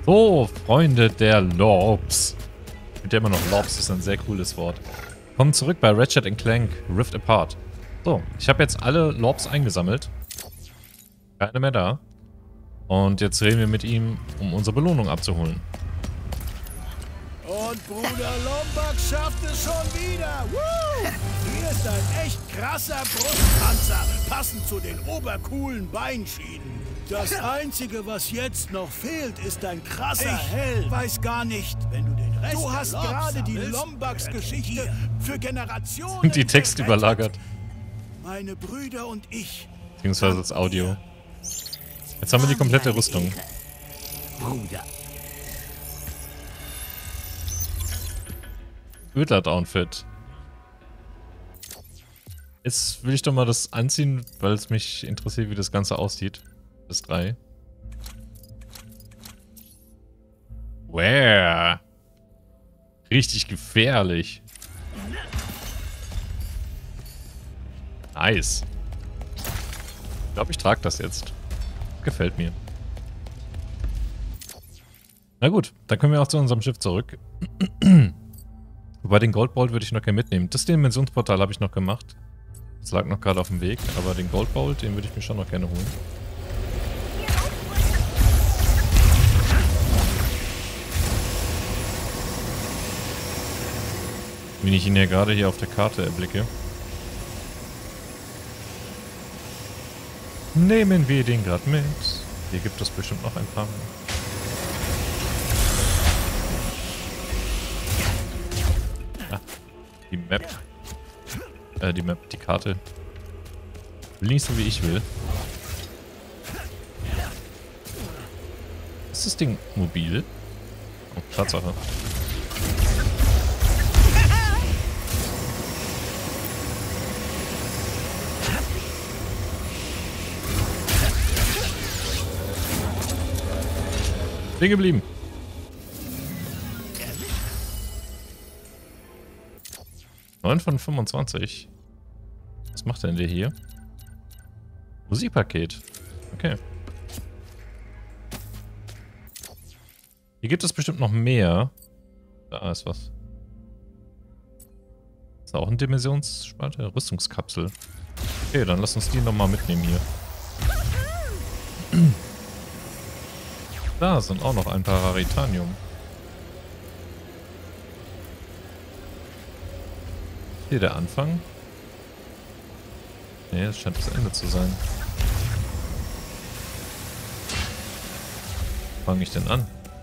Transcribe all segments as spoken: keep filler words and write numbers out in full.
So, Freunde der Lorps. Ich finde ja immer noch Lorps, ist ein sehr cooles Wort. Kommen zurück bei Ratchet and Clank Rift Apart. So, ich habe jetzt alle Lorps eingesammelt. Keine mehr da. Und jetzt reden wir mit ihm, um unsere Belohnung abzuholen. Und Bruder Lombax schafft es schon wieder. Woo! Hier ist ein echt krasser Brustpanzer, passend zu den obercoolen Beinschienen. Das Einzige, was jetzt noch fehlt, ist ein krasser ich Helm. Weiß gar nicht, wenn du den Rest Du hast gerade die Lombax-Geschichte für Generationen Und die Text gerettet. überlagert. Meine Brüder und ich. Beziehungsweise das Audio. Jetzt haben wir die komplette Rüstung. Bruder. Ödlat-Outfit. Jetzt will ich doch mal das anziehen, weil es mich interessiert, wie das Ganze aussieht. Das drei. Wow. Richtig gefährlich. Nice. Ich glaube, ich trage das jetzt. Gefällt mir. Na gut, dann können wir auch zu unserem Schiff zurück. Wobei den Goldbolt würde ich noch gerne mitnehmen. Das Dimensionsportal habe ich noch gemacht. Das lag noch gerade auf dem Weg, aber den Goldbolt, den würde ich mir schon noch gerne holen. Wenn ich ihn ja gerade hier auf der Karte erblicke. Nehmen wir den gerade mit. Hier gibt es bestimmt noch ein paar mehr. Ah, die Map. Äh, die Map, die Karte. Will nicht so wie ich will. Ist das Ding mobil? Oh, Tatsache. Stehen geblieben. neun von fünfundzwanzig. Was macht denn der hier? Musikpaket. Okay. Hier gibt es bestimmt noch mehr. Da ist was. Ist da auch eine Dimensionsspalte? Rüstungskapsel. Okay, dann lass uns die nochmal mitnehmen hier. Da sind auch noch ein paar Raritanium. Hier der Anfang. Ne, das scheint das Ende zu sein. Wo fange ich denn an?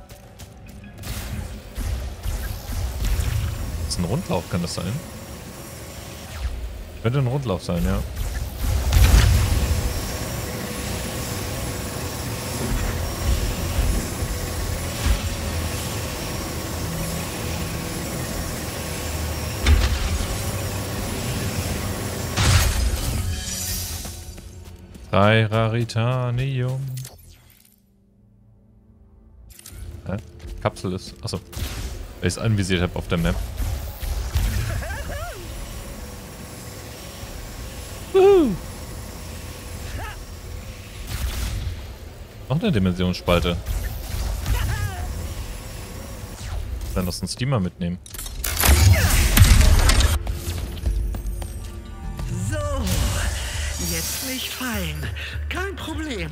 Das ist ein Rundlauf, kann das sein? Könnte ein Rundlauf sein, ja. Drei Raritanium. Hä? Kapsel ist. Achso. Weil ich es anvisiert habe auf der Map. Woohoo! Noch eine Dimensionsspalte. Dann lass uns die mal mitnehmen. Jetzt nicht fallen. Kein Problem.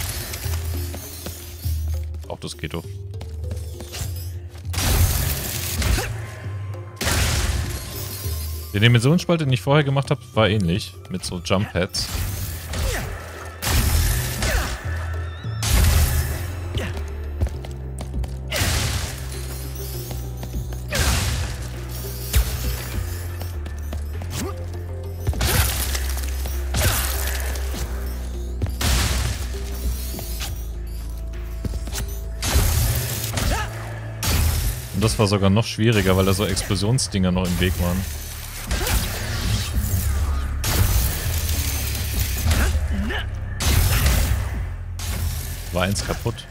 Auch das geht doch. Die Dimensionsspalte, die ich vorher gemacht habe, war ähnlich. Mit so Jump Pads. Und das war sogar noch schwieriger, weil da so Explosionsdinger noch im Weg waren. War eins kaputt.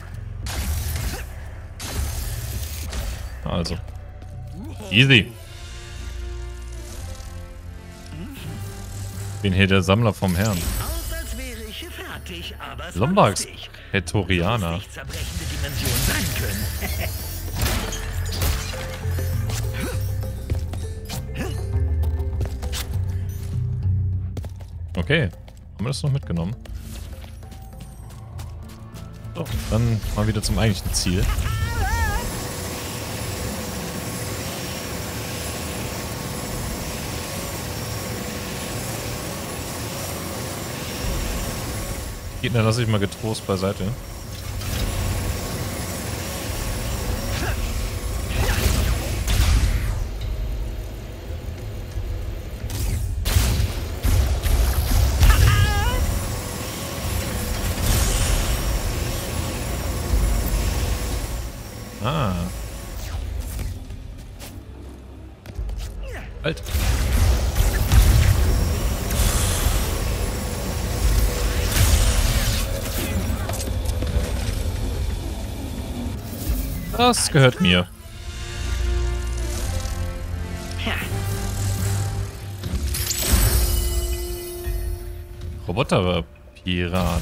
Also. Easy. Bin hier der Sammler vom Herrn. Aus, als wäre ich fertig, aber es war Lombax. lustig. Hetorianer. Nicht zerbrechende Dimension sein können. Okay, haben wir das noch mitgenommen? So, dann mal wieder zum eigentlichen Ziel. Gegner lasse ich mal getrost beiseite. Ah. Halt. Das gehört mir. Roboterpirat.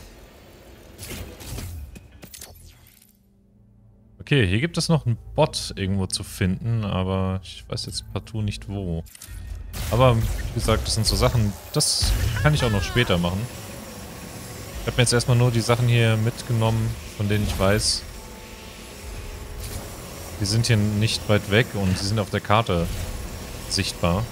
Okay, hier gibt es noch einen Bot irgendwo zu finden, aber ich weiß jetzt partout nicht wo. Aber wie gesagt, das sind so Sachen, das kann ich auch noch später machen. Ich habe mir jetzt erstmal nur die Sachen hier mitgenommen, von denen ich weiß, die sind hier nicht weit weg und sie sind auf der Karte sichtbar.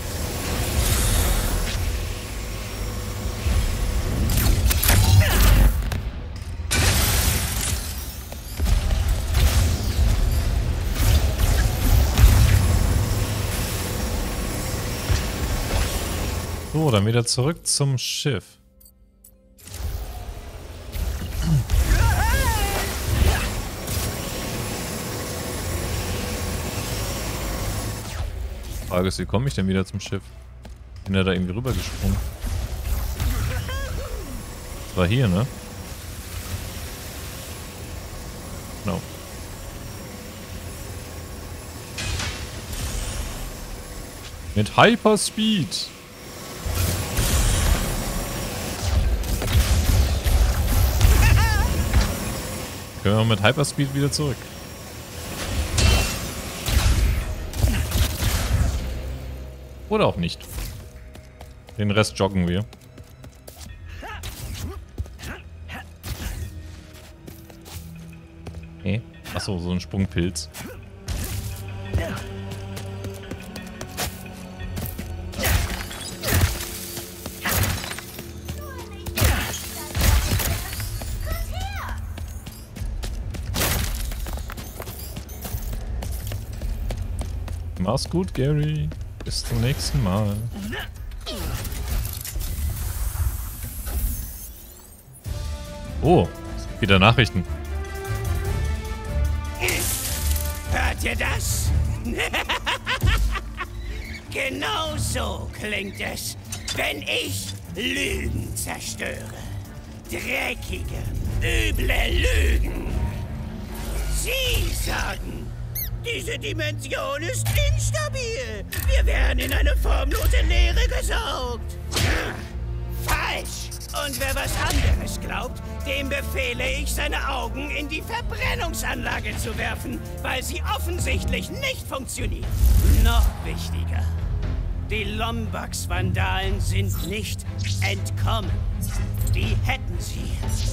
So, dann wieder zurück zum Schiff. Frage ist, wie komme ich denn wieder zum Schiff? Bin ja da irgendwie rübergesprungen. Das war hier, ne? Genau. Mit Hyperspeed. Können wir mit Hyperspeed wieder zurück. Oder auch nicht. Den Rest joggen wir. Okay. Achso, so ein Sprungpilz. Mach's gut, Gary. Bis zum nächsten Mal. Oh, wieder Nachrichten. Hört ihr das? Genau so klingt es, wenn ich Lügen zerstöre. Dreckige, üble Lügen. Sie sagen, diese Dimension ist instabil. Wir werden in eine formlose Leere gesaugt. Falsch. Und wer was anderes glaubt, dem befehle ich, seine Augen in die Verbrennungsanlage zu werfen, weil sie offensichtlich nicht funktioniert. Noch wichtiger. Die Lombax-Vandalen sind nicht entkommen. Die hätten sie.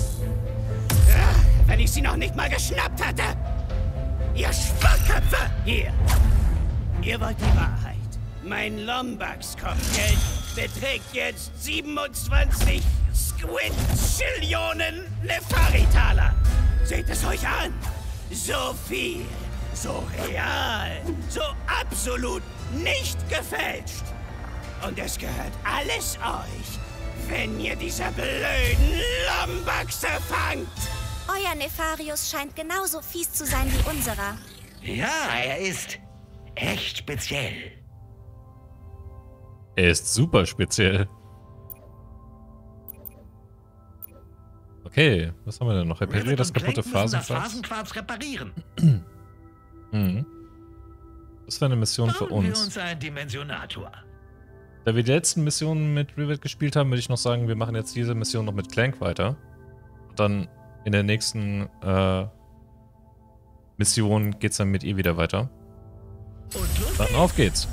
Wenn ich sie noch nicht mal geschnappt hatte. Ihr Schwachköpfe! Hier! Ihr wollt die Wahrheit. Mein Lombax-Kopfgeld beträgt jetzt siebenundzwanzig Squid-Schillionen Nefari-Taler. Seht es euch an! So viel, so real, so absolut nicht gefälscht. Und es gehört alles euch, wenn ihr diese blöden Lombaxe fangt! Euer Nefarius scheint genauso fies zu sein wie unserer. Ja, er ist echt speziell. Er ist super speziell. Okay, was haben wir denn noch? Repariere das kaputte Phasenquarz. Das Phasenquarz reparieren. Mhm. Das wäre eine Mission für Bauen wir uns. uns einen Dimensionator. Da wir die letzten Missionen mit Rivet gespielt haben, würde ich noch sagen, wir machen jetzt diese Mission noch mit Clank weiter. Und dann in der nächsten äh, Mission geht's dann mit ihr wieder weiter. Dann auf geht's.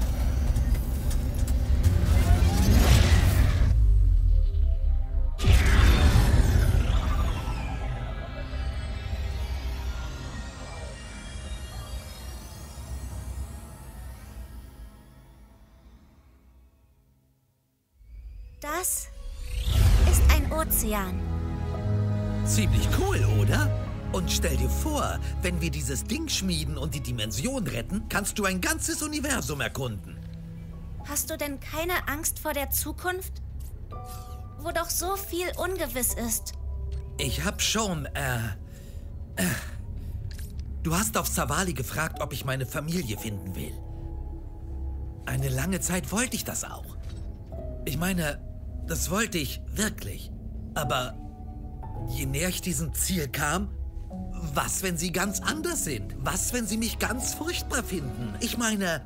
Das ist ein Ozean. Ziemlich cool, oder? Und stell dir vor, wenn wir dieses Ding schmieden und die Dimension retten, kannst du ein ganzes Universum erkunden. Hast du denn keine Angst vor der Zukunft? Wo doch so viel ungewiss ist. Ich hab schon, äh, äh... Du hast auf Savali gefragt, ob ich meine Familie finden will. Eine lange Zeit wollte ich das auch. Ich meine, das wollte ich wirklich. Aber je näher ich diesem Ziel kam, was, wenn sie ganz anders sind? Was, wenn sie mich ganz furchtbar finden? Ich meine...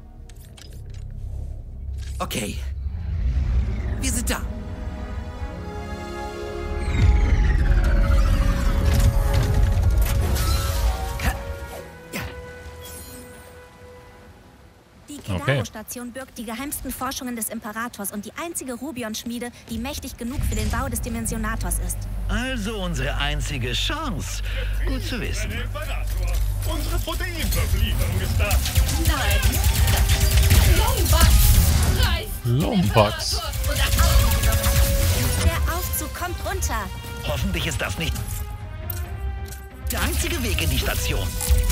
Okay. Wir sind da. Die Kedaro-Station birgt die geheimsten Forschungen des Imperators und die einzige Rubion-Schmiede, die mächtig genug für den Bau des Dimensionators ist. Also unsere einzige Chance. Gut zu wissen. Unsere Proteinverlieferung ist da. Nein. Lombax. Reiß. Lombax. Der Aufzug kommt runter. Hoffentlich ist das nicht der einzige Weg in die Station.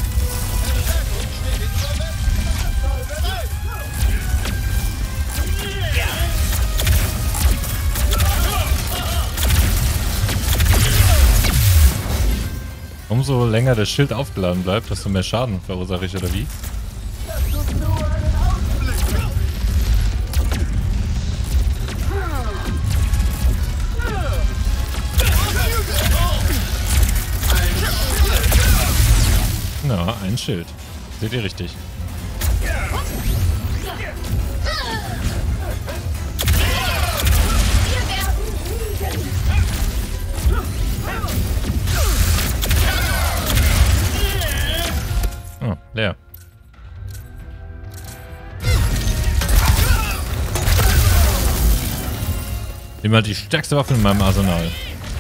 Umso länger das Schild aufgeladen bleibt, desto mehr Schaden verursache ich, oder wie? Na, ein Schild. Seht ihr richtig. Oh, leer. Nimm halt die stärkste Waffe in meinem Arsenal.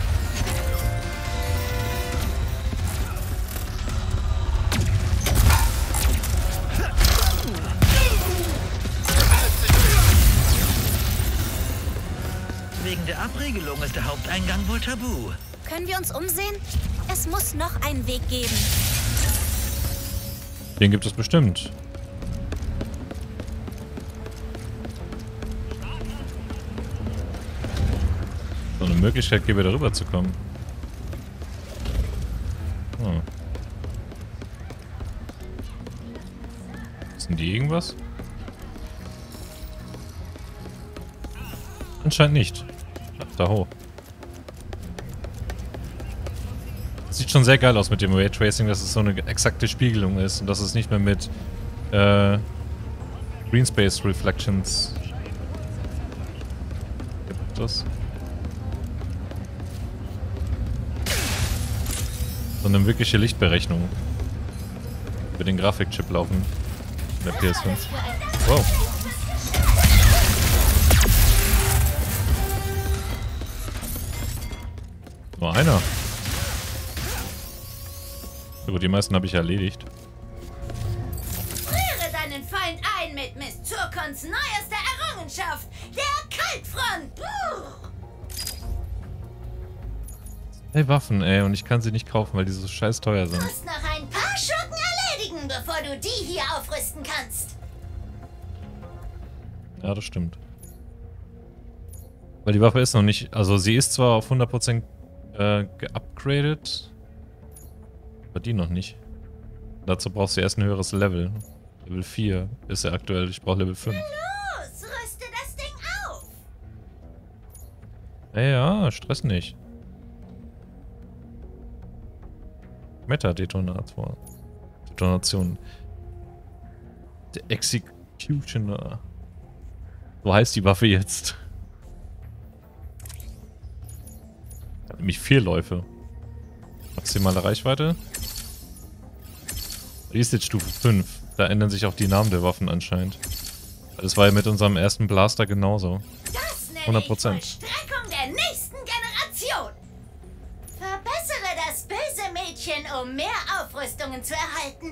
Wegen der Abregelung ist der Haupteingang wohl tabu. Können wir uns umsehen? Es muss noch einen Weg geben. Den gibt es bestimmt. So eine Möglichkeit gäbe, darüber zu kommen. Oh. Wissen die irgendwas? Anscheinend nicht. Ach, da hoch. Sieht schon sehr geil aus mit dem Raytracing, dass es so eine exakte Spiegelung ist und dass es nicht mehr mit äh, Greenspace Reflections gibt. Das. Sondern wirkliche Lichtberechnung über den Grafikchip laufen in der P S fünf. Wow. Nur einer. Ja gut, die meisten habe ich erledigt. Friere deinen Feind ein mit Miss Zurkons neuester Errungenschaft, der Kaltfront. Puh. Hey, Waffen, ey, und ich kann sie nicht kaufen, weil die so scheiß teuer sind. Du musst noch ein paar Schurken erledigen, bevor du die hier aufrüsten kannst. Ja, das stimmt. Weil die Waffe ist noch nicht... Also sie ist zwar auf hundert Prozent äh, geupgradet, aber die noch nicht. Dazu brauchst du erst ein höheres Level. Level vier ist ja aktuell, ich brauche Level fünf. Los, rüste das Ding auf. Ja, ja, Stress nicht. Meta-Detonator. Detonation. Der Executioner. So heißt die Waffe jetzt. Hat nämlich vier Läufe. Maximale Reichweite. Die ist jetzt Stufe fünf. Da ändern sich auch die Namen der Waffen anscheinend. Das war ja mit unserem ersten Blaster genauso. Das nenne hundert Prozent. ich Vollstreckung der nächsten Generation. Verbessere das böse Mädchen, um mehr Aufrüstungen zu erhalten.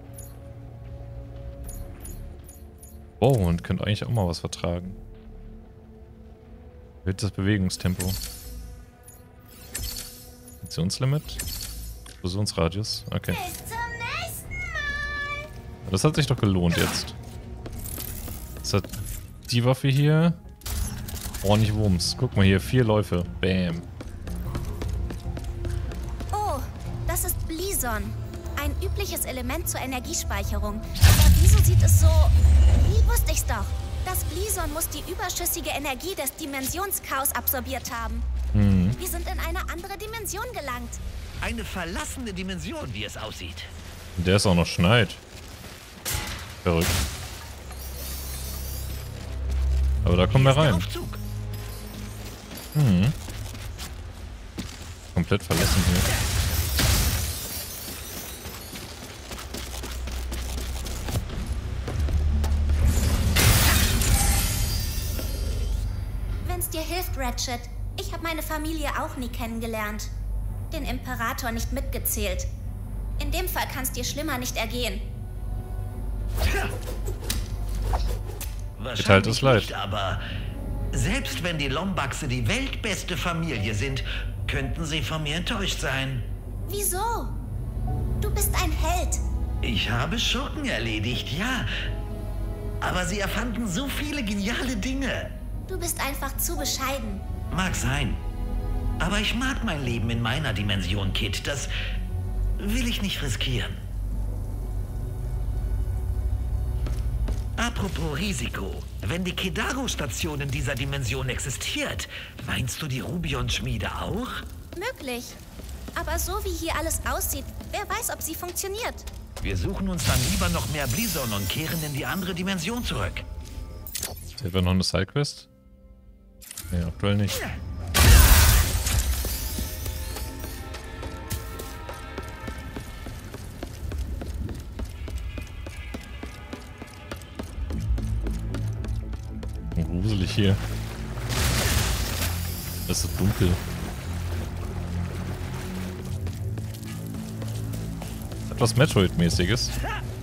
Oh, und könnt eigentlich auch mal was vertragen. Wird das Bewegungstempo. Aktionslimit. Fusionsradius. Okay. Bis zum nächsten Mal. Das hat sich doch gelohnt jetzt. Das hat die Waffe hier. Ordentlich Wumms. Guck mal hier, vier Läufe. Bam. Oh, das ist Blison. Ein übliches Element zur Energiespeicherung. Aber wieso sieht es so... Wie wusste ich's doch? Das Blison muss die überschüssige Energie des Dimensionschaos absorbiert haben. Hm. Wir sind in eine andere Dimension gelangt. Eine verlassene Dimension, wie es aussieht. Der ist auch noch schneit. Verrückt. Aber da kommen wir rein. Hm. Komplett verlassen hier. Wenn's dir hilft, Ratchet. Ich habe meine Familie auch nie kennengelernt. Den Imperator nicht mitgezählt. In dem Fall kann's dir schlimmer nicht ergehen. Geteiltes Leid. Nicht, aber selbst wenn die Lombaxe die weltbeste Familie sind, könnten sie von mir enttäuscht sein. Wieso? Du bist ein Held. Ich habe Schurken erledigt, ja. Aber sie erfanden so viele geniale Dinge. Du bist einfach zu bescheiden. Mag sein. Aber ich mag mein Leben in meiner Dimension, Kid. Das will ich nicht riskieren. Apropos Risiko. Wenn die Kedaru-Station in dieser Dimension existiert, meinst du die Rubion-Schmiede auch? Möglich. Aber so wie hier alles aussieht, wer weiß, ob sie funktioniert. Wir suchen uns dann lieber noch mehr Blison und kehren in die andere Dimension zurück. Ist etwa noch eine Sidequest? Nee, aktuell nicht. Gruselig hier. Es ist dunkel. Etwas Metroid-mäßiges.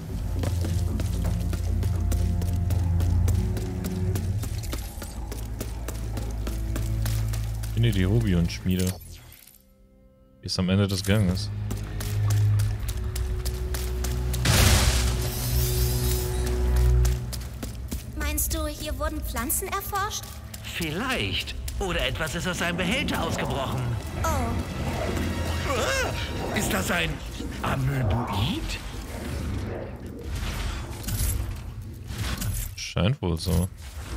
Finde die Rubion-Schmiede. Die ist am Ende des Ganges. Meinst du, hier wurden Pflanzen erforscht? Vielleicht. Oder etwas ist aus einem Behälter ausgebrochen. Oh, Ist das ein Amöboid? Scheint wohl so.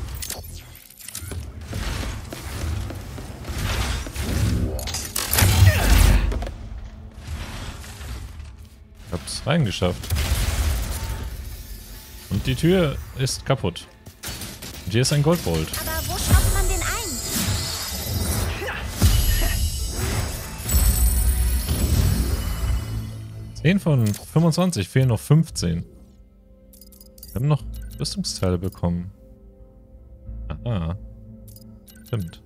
Ich hab's reingeschafft. Und die Tür ist kaputt. Und hier ist ein Goldbolt. aber wo schraubt man den ein? zehn von fünfundzwanzig, fehlen noch fünfzehn. Wir haben noch Rüstungsteile bekommen. Aha. Stimmt.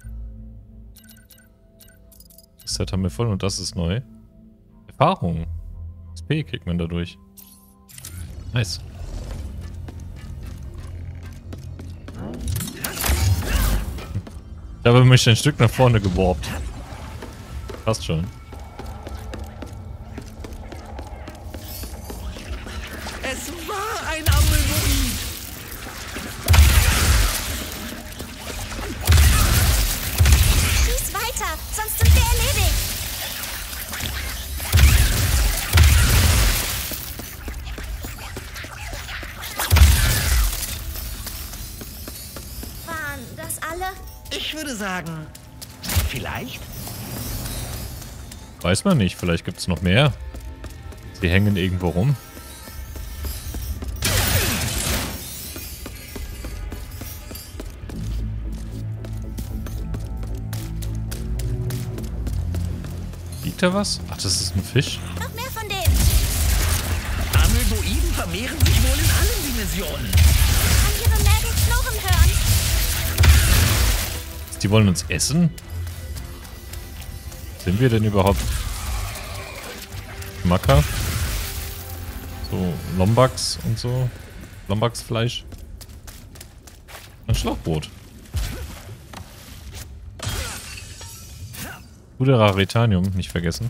Das Set haben wir voll und das ist neu. Erfahrung. X P kriegt man dadurch. Nice. Ich habe mich ein Stück nach vorne geworbt. Passt schon. Es war ein Amöboid. Schieß weiter, sonst sind wir erledigt. Waren das alle? Ich würde sagen, vielleicht. Weiß man nicht, vielleicht gibt es noch mehr. Sie hängen irgendwo rum. Liegt da was? Ach, das ist ein Fisch. Noch mehr von denen. vermehren sich wohl in allen Dimensionen. Ich kann ihre Mägen knurren hören. Die wollen uns essen? Sind wir denn überhaupt Macker? So Lombax und so. Lombax-Fleisch. Ein Schlauchboot. Gute Raritanium, nicht vergessen.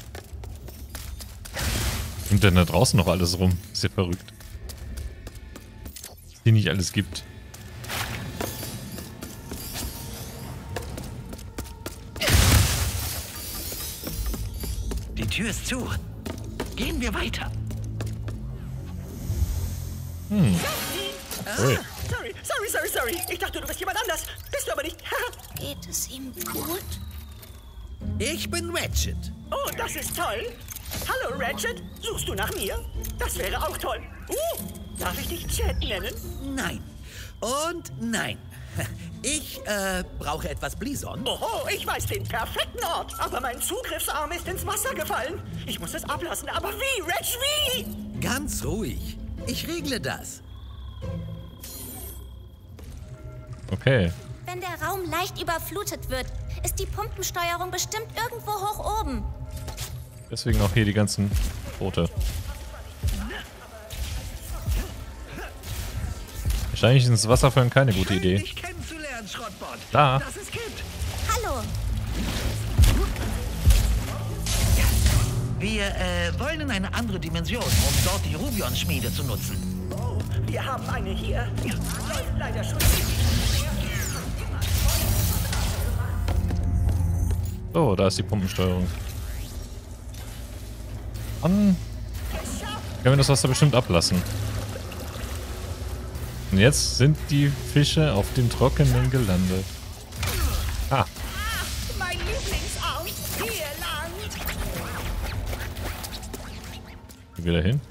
Und denn da draußen noch alles rum. Ist ja verrückt. Was hier nicht alles gibt. Die Tür ist zu. Gehen wir weiter. Hm. Ui. Sorry, sorry, sorry, sorry. Ich dachte, du bist jemand anders. Bist du aber nicht. Geht es ihm gut? Ich bin Ratchet. Oh, das ist toll. Hallo, Ratchet. Suchst du nach mir? Das wäre auch toll. Uh, darf ich dich Chat nennen? Nein. Und nein. Ich, äh, brauche etwas Blison. Oho, ich weiß den perfekten Ort. Aber mein Zugriffsarm ist ins Wasser gefallen. Ich muss es ablassen. Aber wie, Ratch, wie? Ganz ruhig. Ich regle das. Okay. Wenn der Raum leicht überflutet wird, ist die Pumpensteuerung bestimmt irgendwo hoch oben. Deswegen auch hier die ganzen Boote. Wahrscheinlich ist ins Wasser fallen keine gute Idee. Dich kennenzulernen, Schrottbot. Da. Das ist Kit. Hallo. Wir, äh, wollen in eine andere Dimension, um dort die Rubion-Schmiede zu nutzen. Oh, wir haben eine hier. Ja, läuft leider schon nicht. So, da ist die Pumpensteuerung. Dann können wir das Wasser bestimmt ablassen. Und jetzt sind die Fische auf dem Trockenen gelandet. Ah, Mein Lieblingsarm. Hier lang. wieder hin.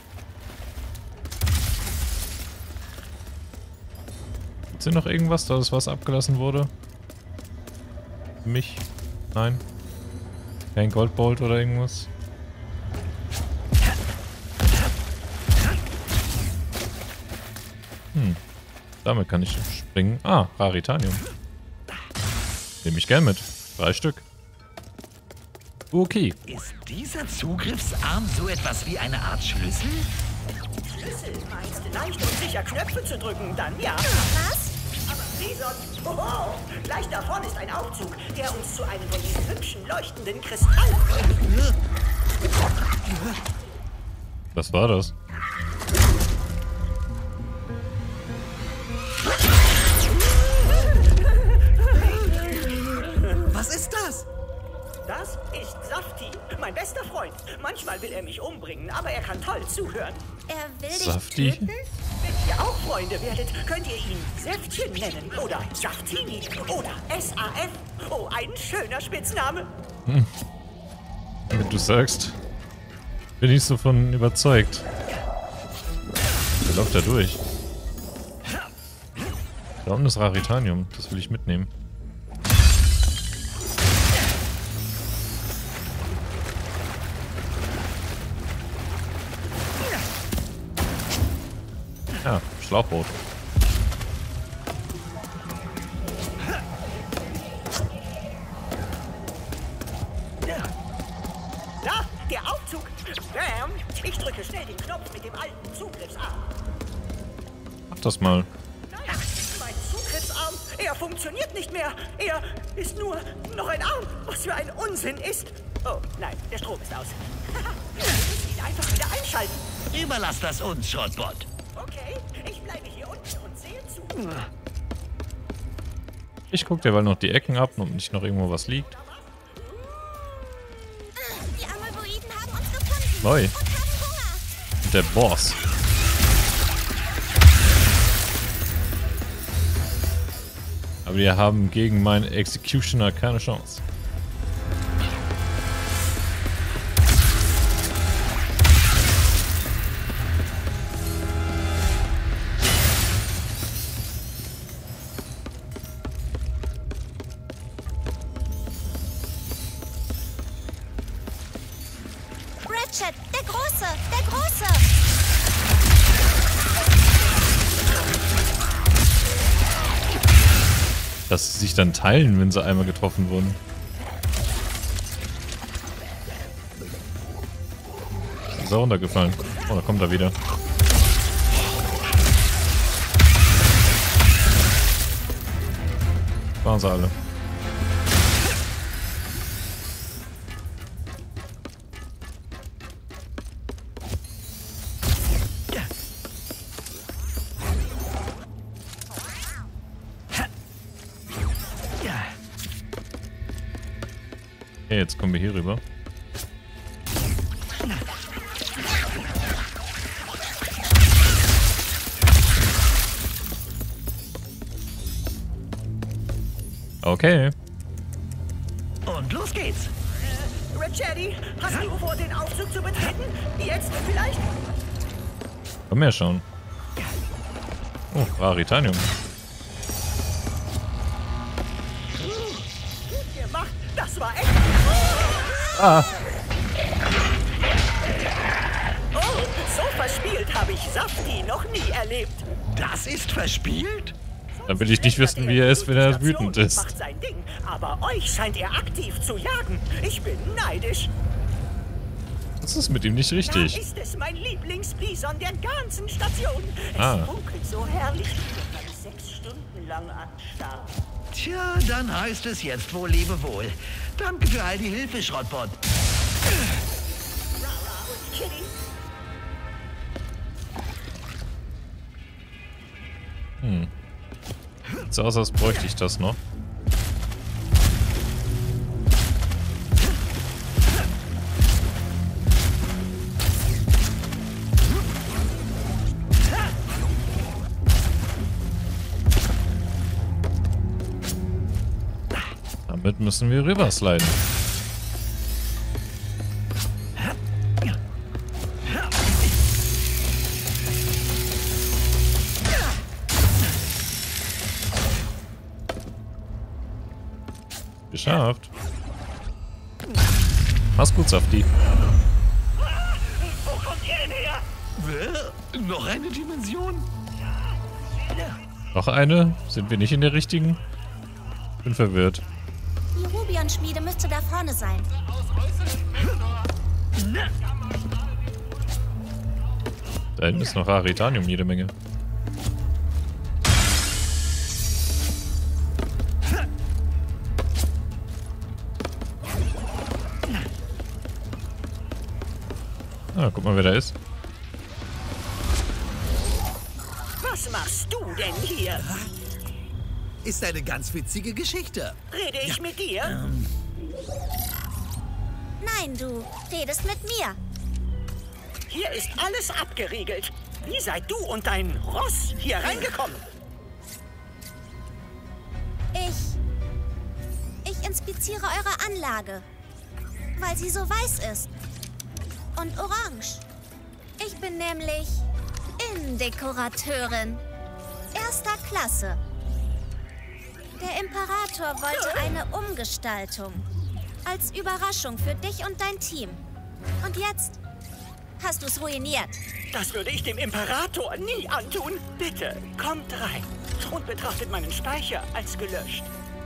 Gibt's hier noch irgendwas, da das Wasser abgelassen wurde? Für mich? Nein. Kein Goldbolt oder irgendwas? Hm. Damit kann ich springen. Ah, Raritanium. Nehme ich gern mit. Drei Stück. Okay. Ist dieser Zugriffsarm so etwas wie eine Art Schlüssel? Schlüssel meinst du leicht und sicher Knöpfe zu drücken, dann ja. Was? Aber Blison, hoho, gleich davon ist ein Aufzug, der uns zu einem von diesen hübschen, leuchtenden Kristallen bringt. Was war das? Was ist das? Das ist Safti, mein bester Freund. Manchmal will er mich umbringen, aber er kann toll zuhören. Er will dich Safti? töten? Wenn ihr auch Freunde werdet, könnt ihr ihn Säftchen nennen oder Saftini oder S A F. Oh, ein schöner Spitzname. Wenn du sagst, bin ich so von überzeugt. Der läuft da durch. Da unten ist Raritanium, das will ich mitnehmen. Ja, Schlauchboot. Da, der Aufzug. Bam. Ich drücke schnell den Knopf mit dem alten Zugriffsarm. Mach das mal. Naja, mein Zugriffsarm, er funktioniert nicht mehr. Er ist nur noch ein Arm. Was für ein Unsinn ist. Oh, nein, der Strom ist aus. Wir müssen ihn einfach wieder einschalten. Überlass das uns, Shortbot. Okay, ich bleibe hier unten und sehe zu. Ich guck derweil noch die Ecken ab, ob nicht noch irgendwo was liegt. Die Amoeboiden haben uns gefunden. Neu. Und haben Hunger. Der Boss. Aber wir haben gegen meinen Executioner keine Chance. Ratchet, der Große, der Große. Dass sie sich dann teilen, wenn sie einmal getroffen wurden. Ist er runtergefallen. Oh, da kommt er wieder. Waren sie alle. Okay, jetzt kommen wir hier rüber. Okay. Und los geht's. Äh, Ratchetti, hast du vor, den Aufzug zu betreten? Jetzt vielleicht? Komm her schauen. Oh, Raritanium. Gut gemacht, das war echt. Ah. Oh, so verspielt habe ich Safti noch nie erlebt. Das ist verspielt? Dann will ich nicht wissen, wie er ist, wenn er wütend ist. Macht sein Ding, aber euch scheint er aktiv zu jagen. Ich bin neidisch. Das ist mit ihm nicht Da richtig. ist es mein Lieblingsbison der ganzen Station. Es Ah. funkelt so herrlich, ich kann sechs Stunden lang anstarren. Tja, dann heißt es jetzt wohl Lebewohl. Danke für all die Hilfe, Schrottbot. Rara und Kitty. Hm. Sieht so aus, als bräuchte ich das noch. Damit müssen wir rübersliden. Geschafft. Mach's gut, Safti. Wo kommt ihr denn her? Äh, noch eine Dimension? Noch eine? Sind wir nicht in der richtigen? Bin verwirrt. Die Rubion-Schmiede müsste da vorne sein. Da hinten ist noch Raritanium jede Menge. Ah, guck mal, wer da ist. Was machst du denn hier? Ist eine ganz witzige Geschichte. Rede ich mit dir? Nein, du redest mit mir. Hier ist alles abgeriegelt. Wie seid du und dein Ross hier reingekommen? Ich... Ich inspiziere eure Anlage, weil sie so weiß ist. Und orange. Ich bin nämlich Innendekorateurin. Erster Klasse. Der Imperator wollte eine Umgestaltung. Als Überraschung für dich und dein Team. Und jetzt hast du es ruiniert. Das würde ich dem Imperator nie antun. Bitte, kommt rein und betrachtet meinen Speicher als gelöscht.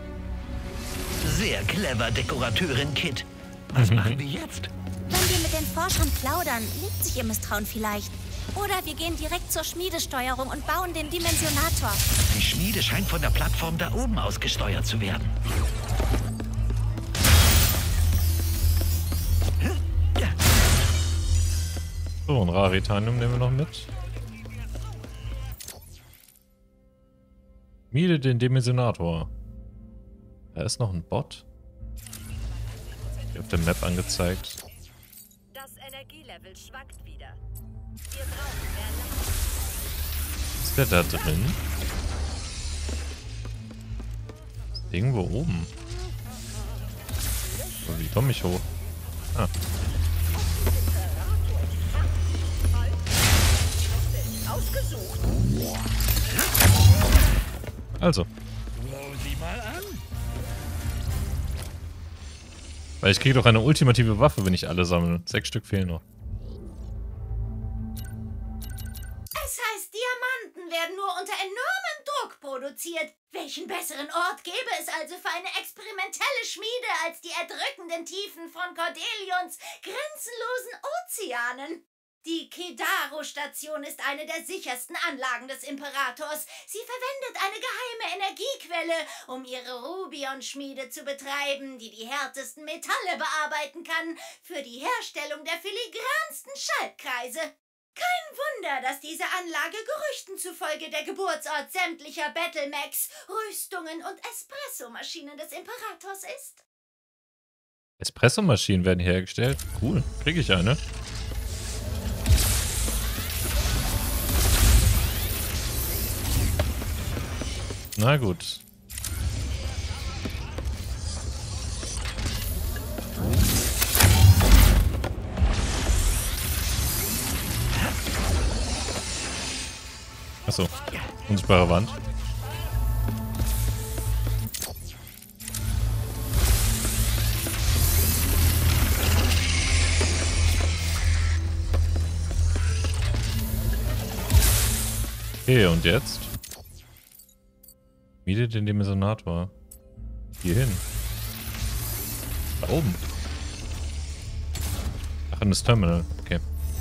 Sehr clever, Dekorateurin Kit. Was machen wir jetzt? Wenn wir mit den Forschern plaudern, legt sich ihr Misstrauen vielleicht. Oder wir gehen direkt zur Schmiedesteuerung und bauen den Dimensionator. Die Schmiede scheint von der Plattform da oben aus gesteuert zu werden. So, ein Raritanium nehmen wir noch mit. Miete den Dimensionator. Da ist noch ein Bot. Hier auf der Map angezeigt. Das Energielevel schwankt wieder. Wir brauchen mehr Land. Ist der da drin? Ist irgendwo oben. So, wie komme ich hoch? Ah. Ausgesucht. Also. Sieh mal an. Weil ich kriege doch eine ultimative Waffe, wenn ich alle sammle. Sechs Stück fehlen noch. Es heißt, Diamanten werden nur unter enormem Druck produziert. Welchen besseren Ort gäbe es also für eine experimentelle Schmiede als die erdrückenden Tiefen von Cordelions grenzenlosen Ozeanen? Die Kedaro-Station ist eine der sichersten Anlagen des Imperators. Sie verwendet eine geheime Energiequelle, um ihre Rubion-Schmiede zu betreiben, die die härtesten Metalle bearbeiten kann, für die Herstellung der filigransten Schaltkreise. Kein Wunder, dass diese Anlage Gerüchten zufolge der Geburtsort sämtlicher Battlemax, Rüstungen und Espressomaschinen des Imperators ist. Espressomaschinen werden hergestellt? Cool. Kriege ich eine? Na gut. Achso. Unsichtbare Wand. Okay, und jetzt? Miete den Dimensionator. Hier hin. Da oben. Ach, in das Terminal. Okay.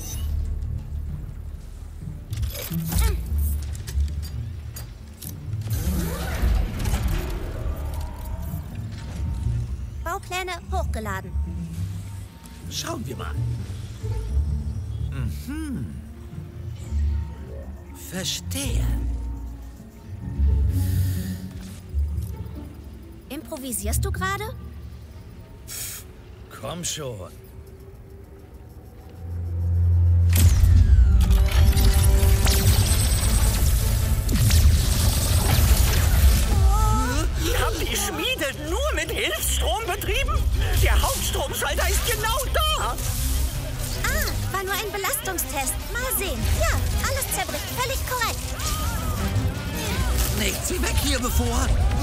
Baupläne hochgeladen. Schauen wir mal. Mhm. Verstehe. Improvisierst du gerade? Komm schon. Ihr habt die Schmiede nur mit Hilfsstrom betrieben? Der Hauptstromschalter ist genau da! Ah, war nur ein Belastungstest. Mal sehen. Ja, alles zerbricht. Völlig korrekt. Nicht sie weg hier, bevor...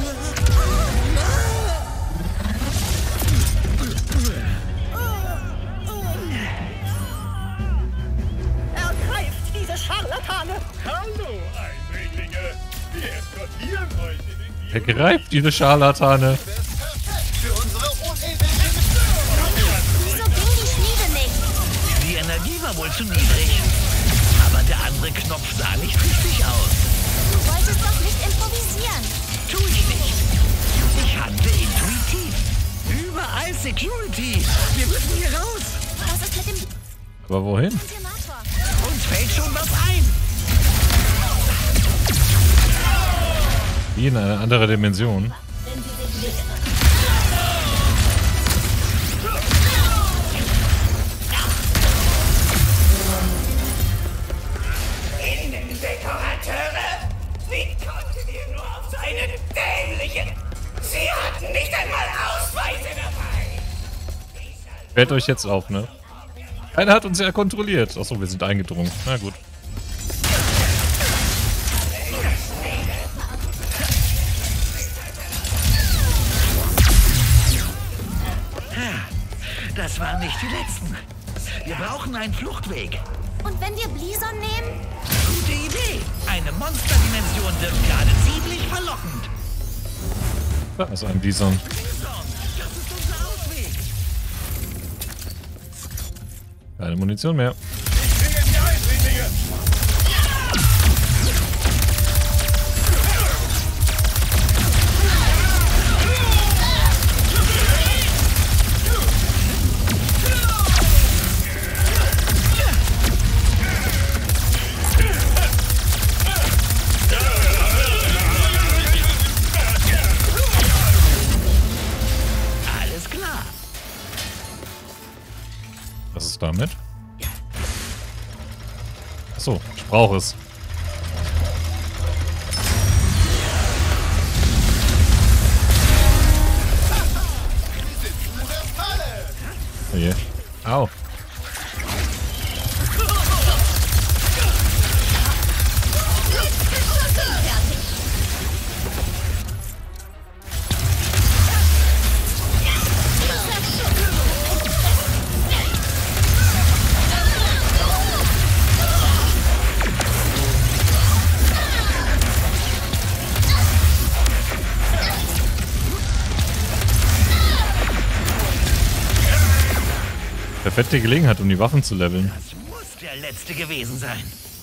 Ergreift diese Scharlatane! Hallo, Eindringlinge. Wir eskortieren euch in den Er greift diese Scharlatane. für unsere unendliche Wieso ging die Schmiede nicht? Die Energie war wohl zu niedrig. Aber der andere Knopf sah nicht richtig aus. Du wolltest doch nicht improvisieren. Tu ich nicht. Ich handle intuitiv. Überall Security. Wir müssen hier raus. Was ist mit dem Aber wohin? Dimensionator? Uns fällt schon was ein. Wie in eine andere Dimension. Innendekorateure? Wie konntet ihr nur auf so einen dämlichen... Sie hatten nicht einmal Ausweise dabei! Fällt euch jetzt auf, ne? Keiner hat uns ja kontrolliert. Achso, wir sind eingedrungen. Na gut. Das waren nicht die letzten. Wir brauchen einen Fluchtweg. Und wenn wir Blison nehmen? Gute Idee. Eine Monsterdimension wirkt gerade ziemlich verlockend. Da ist ein Bison. Das ist unser Ausweg. Keine Munition mehr. Dinge, die Eindringlinge. Alles klar. Was ist damit? Achso, ich brauche es. Oh je. Au. Perfekte Gelegenheit, um die Waffen zu leveln. Das muss der letzte gewesen sein.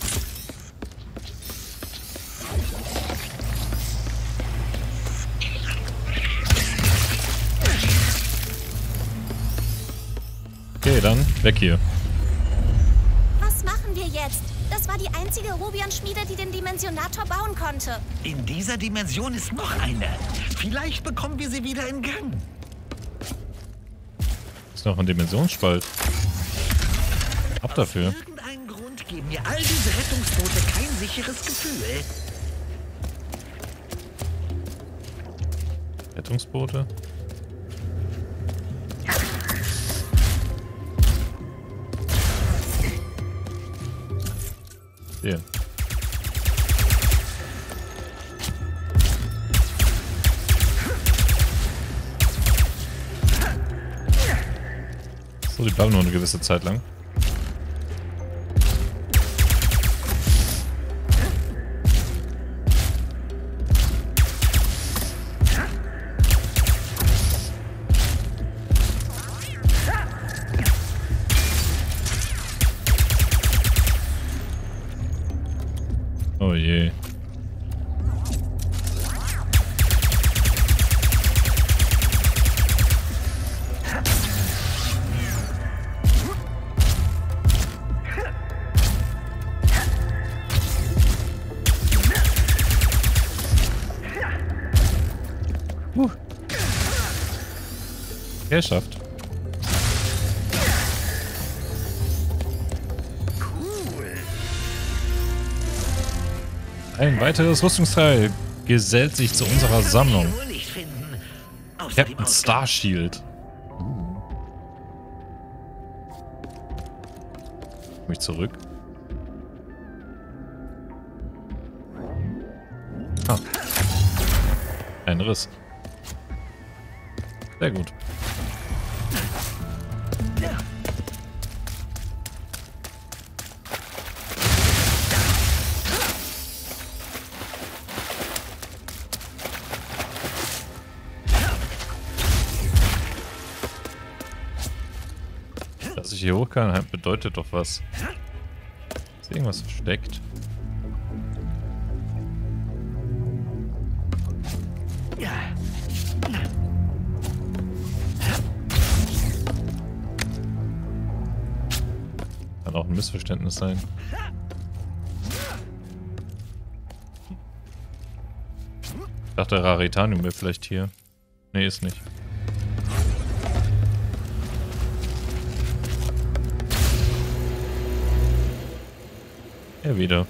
Okay, dann weg hier. Was machen wir jetzt? Das war die einzige Rubion-Schmiede, die den Dimensionator bauen konnte. In dieser Dimension ist noch eine. Vielleicht bekommen wir sie wieder in Gang. Ist noch ein Dimensionsspalt. Ab dafür. Aus irgendeinem Grund geben mir all diese Rettungsboote kein sicheres Gefühl. Rettungsboote? Hier. So, die bleiben nur eine gewisse Zeit lang. Oh je. Uh. Geschafft. Ein weiteres Rüstungsteil gesellt sich zu unserer Sammlung. Captain Starshield. Uh. Komm ich zurück? Ah. Ein Riss. Sehr gut. Dass ich hier hoch kann, bedeutet doch was. Ist irgendwas versteckt? Kann auch ein Missverständnis sein. Ich dachte, Raritanium wäre vielleicht hier. Nee, ist nicht. Ja, wieder.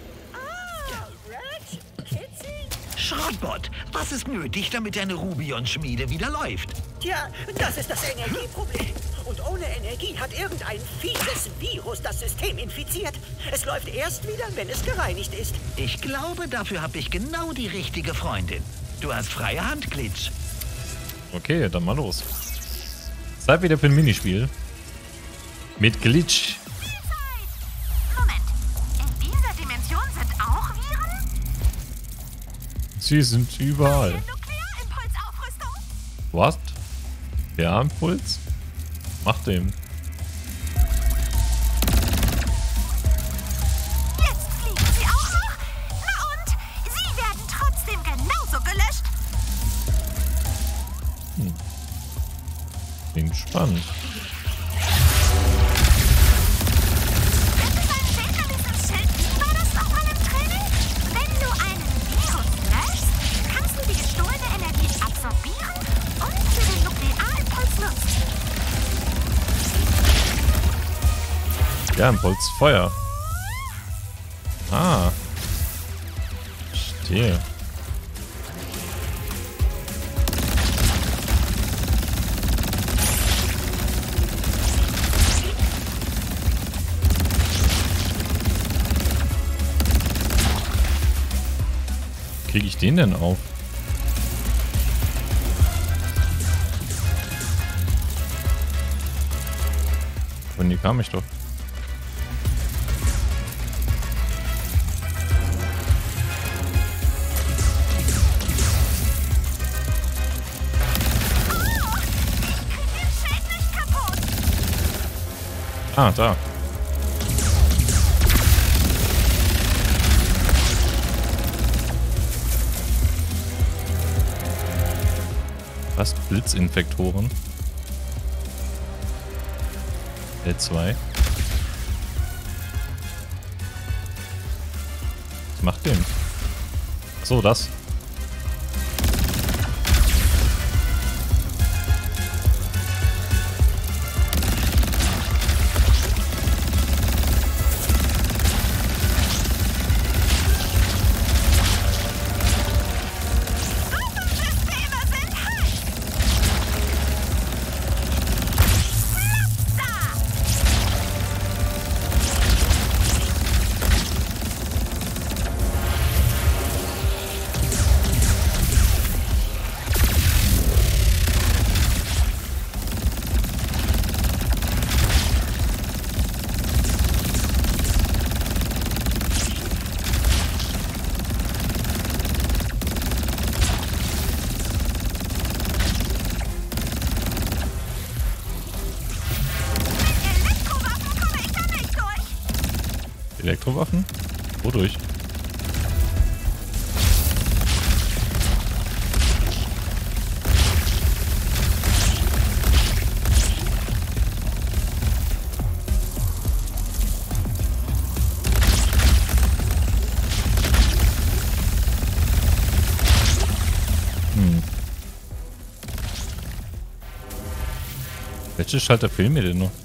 Schrottbot, was ist nötig, damit deine Rubion-Schmiede wieder läuft? Tja, das ist das Energieproblem. Und ohne Energie hat irgendein fieses Virus das System infiziert. Es läuft erst wieder, wenn es gereinigt ist. Ich glaube, dafür habe ich genau die richtige Freundin. Du hast freie Hand, Glitch. Okay, dann mal los. Zeit wieder für ein Minispiel. Mit Glitch. Sie sind überall. Was? Nuklearimpuls? Mach dem. Jetzt fliegen sie auch noch? Na und? Sie werden trotzdem genauso gelöscht. Hm. Klingt spannend. Ja, Impuls, Feuer. Ah. Verstehe. Kriege ich den denn auf? Von hier kam ich doch. Ah, da. Was? Blitzinfektoren? L zwei. Was macht den? Achso, das. Elektrowaffen? Wodurch? Hm. Welche Schalter fehlen mir denn noch?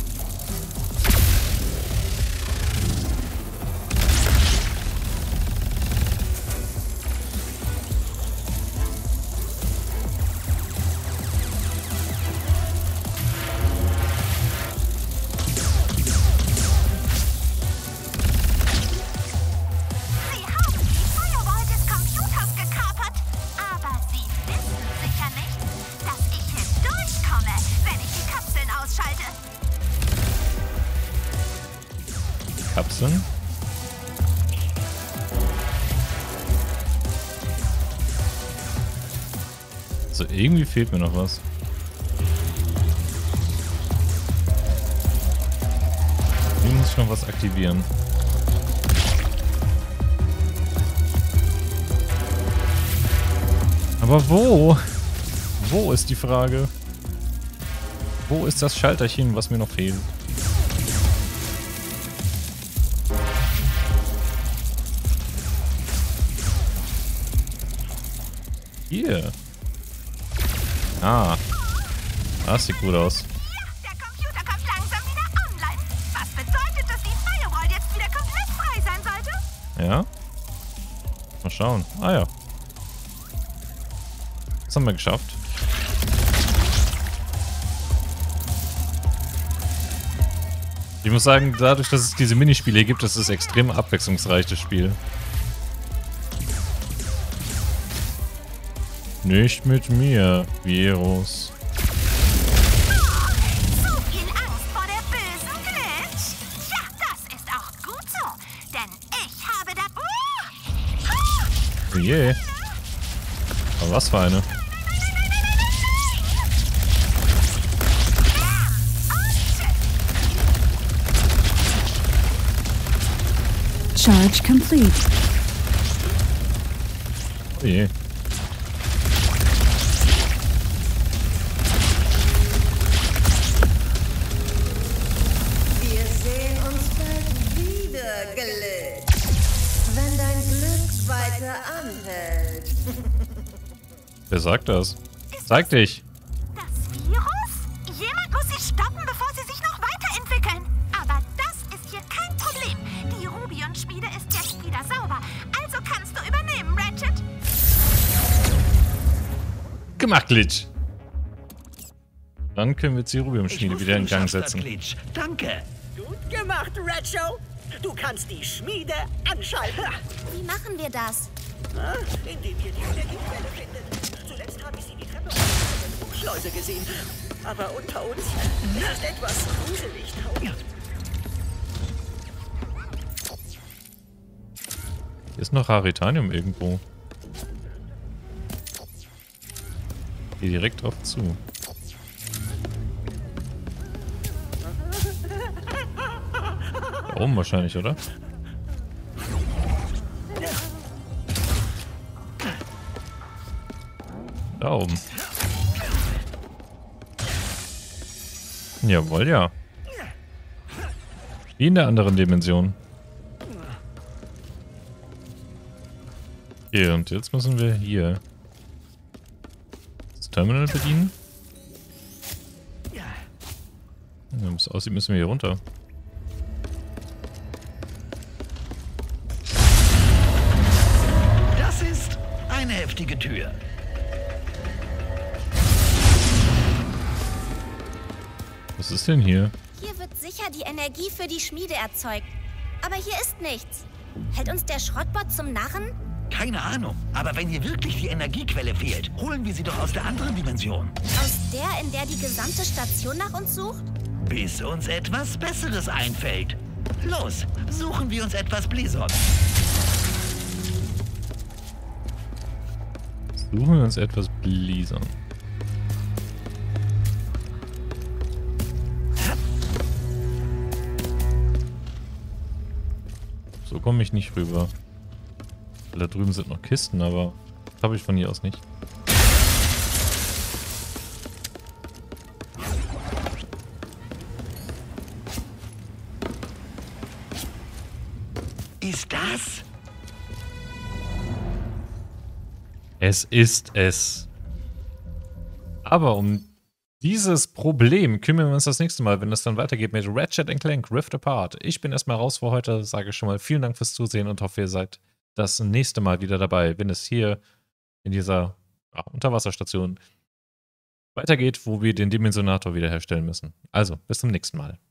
Kapseln. So, irgendwie fehlt mir noch was. Hier muss ich noch was aktivieren. Aber wo? Wo ist die Frage? Wo ist das Schalterchen, was mir noch fehlt? Hier. Ah. Das sieht gut aus. Der Computer kommt langsam wieder online. Was bedeutet, dass die Firewall jetzt wieder komplett frei sein sollte? Ja. Mal schauen. Ah ja. Das haben wir geschafft. Ich muss sagen, dadurch, dass es diese Minispiele gibt, ist es extrem abwechslungsreich, das Spiel. Nicht mit mir, Virus. So viel Angst vor der bösen Glitch. Tja, das ist auch gut so. Denn ich habe da... Oh je. Aber was für eine? Charge complete. Oh je. Wir sehen uns bald wieder, Glitch. Wenn dein Glück weiter anhält. Wer sagt das? Zeig dich. Das Virus? Jemand muss sie stoppen, bevor sie sich noch weiterentwickeln. Aber das ist hier kein Problem. Die Rubion-Schmiede ist jetzt wieder sauber. Also kannst du übernehmen, Ratchet. Gemacht, Glitch. Dann können wir jetzt die Rubium-Schmiede wieder in Gang setzen. Glitch. Danke. Gut gemacht, Ratcho. Du kannst die Schmiede anschalten. Wie machen wir das? Ah, indem ihr die Energiequelle findet. Zuletzt habe ich sie die Treppe aus der Schleuse gesehen. Aber unter uns ist etwas gruselig. Hier ist noch Haritanium irgendwo. Geh direkt drauf zu. Da oben wahrscheinlich, oder? Da oben. Jawohl, ja. Wie in der anderen Dimension. Okay, und jetzt müssen wir hier das Terminal bedienen. Ja, wie es aussieht, müssen wir hier runter. Das ist eine heftige Tür. Was ist denn hier? Hier wird sicher die Energie für die Schmiede erzeugt. Aber hier ist nichts. Hält uns der Schrottbot zum Narren? Keine Ahnung, aber wenn hier wirklich die Energiequelle fehlt, holen wir sie doch aus der anderen Dimension. Aus der, in der die gesamte Station nach uns sucht? Bis uns etwas Besseres einfällt. Los, suchen wir uns etwas Blison. Suchen wir uns etwas Blison. So komme ich nicht rüber. Da drüben sind noch Kisten, aber das habe ich von hier aus nicht. Ist das? Es ist es. Aber um dieses Problem kümmern wir uns das nächste Mal, wenn es dann weitergeht mit Ratchet and Clank Rift Apart. Ich bin erstmal raus für heute, sage schon mal vielen Dank fürs Zusehen und hoffe, ihr seid das nächste Mal wieder dabei, wenn es hier in dieser ja, Unterwasserstation weitergeht, wo wir den Dimensionator wiederherstellen müssen. Also, bis zum nächsten Mal.